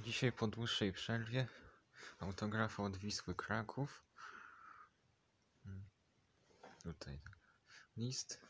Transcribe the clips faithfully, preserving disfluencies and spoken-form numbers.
Dzisiaj po dłuższej przerwie autografy od Wisły Kraków. Tutaj list.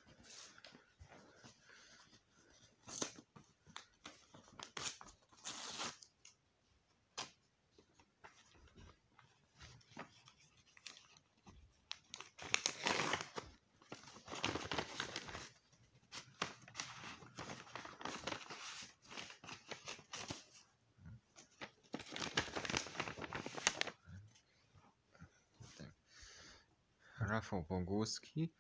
Rafał Boguski.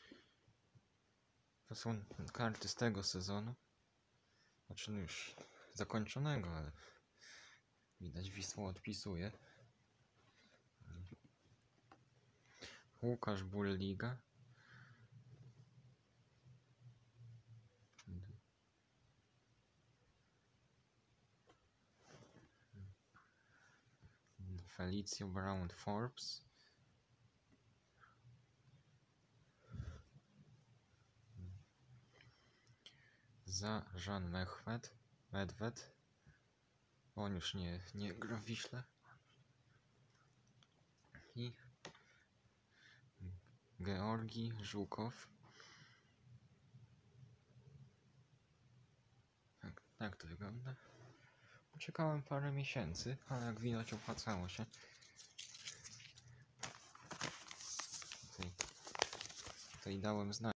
To są karty z tego sezonu. Znaczy już zakończonego, ale widać, Wisła odpisuje. Łukasz Bulliga. Felicio Brown Forbes. Za Jean Mechwed, Medved. On już nie, nie gra w Wiśle. I Georgi Żukow. Tak, tak to wygląda. Czekałem parę miesięcy, ale jak widać opłacało się. Tutaj, tutaj dałem znać.